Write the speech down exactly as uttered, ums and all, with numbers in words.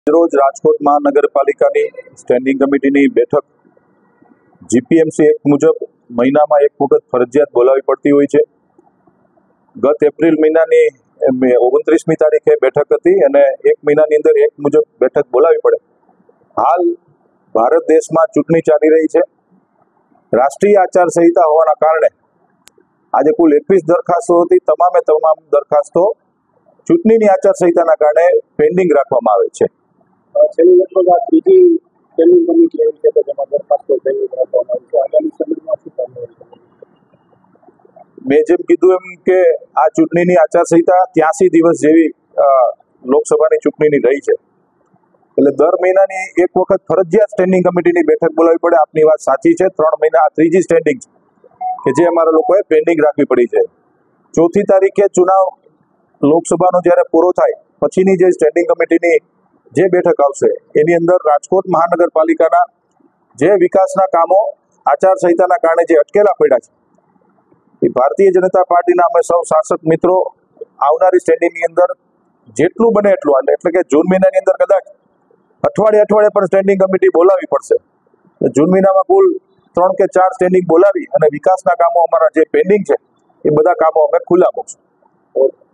રોજ રાજકોટ મહાનગરપાલિકાની સ્ટેન્ડિંગ કમિટીની બેઠક જીપીએમસી એક્ટ મુજબ મહિનામાં એક વખત ફરજિયાત બોલાવવી પડતી હોય છે. ગત એપ્રિલ મહિનાની ઓગણત્રીસમી તારીખે બેઠક હતી અને એક મહિનાની અંદર એક મુજબ બેઠક બોલાવવી પડે. હાલ ભારત દેશમાં ચૂંટણી ચાલી રહી છે. રાષ્ટ્રીય આચારસંહિતા હોવાના કારણે આજે કુલ એકવીસ દરખાસ્તો હતી. તમામે તમામ દરખાસ્તો ચૂંટણીની આચારસંહિતાના કારણે પેન્ડિંગ રાખવામાં આવે છે. છેલ્લી લગભગ આ ત્રીજી સ્ટેન્ડિંગ કમિટી એવી છે કે જેમાં દરખાસ્તો પેન્ડિંગ રાખવામાં આવી છે. આગામી સમયમાં શું કરવાનું? મેં જેમ કીધું એમ કે આ ચૂંટણીની આચારસંહિતા ત્યાસી દિવસ જેવી લોકસભાની ચૂંટણીની રહી છે, એટલે દર મહિનાની એક વખત ફરજિયાત સ્ટેન્ડિંગ કમિટીની બેઠક બોલાવવી પડે. આપની વાત સાચી છે. ત્રણ મહિના આ ત્રીજી સ્ટેન્ડિંગ કે જે અમારા લોકોએ પેન્ડિંગ રાખવી પડી છે. ચોથી તારીખે ચુનાવ લોકસભાનો જ્યારે પૂરો થાય પછીની જે સ્ટેન્ડિંગ કમિટીની જે બેઠક આવશે એની અંદર રાજકોટ મહાનગરપાલિકાના જે વિકાસના કામો આચારસંહિતાના કારણે જે અટકેલા પડ્યા છે એ ભારતીય જનતા પાર્ટીના અમે સૌ શાસક મિત્રો આવનારી સ્ટેન્ડિંગની અંદર જેટલું બને એટલું, એટલે કે જૂન મહિનાની અંદર કદાચ અઠવાડિયે અઠવાડિયે પણ સ્ટેન્ડિંગ કમિટી બોલાવવી પડશે. જૂન મહિનામાં કુલ ત્રણ કે ચાર સ્ટેન્ડિંગ બોલાવી અને વિકાસના કામો અમારા જે પેન્ડિંગ છે એ બધા કામો અમે ખુલ્લા મૂકશું.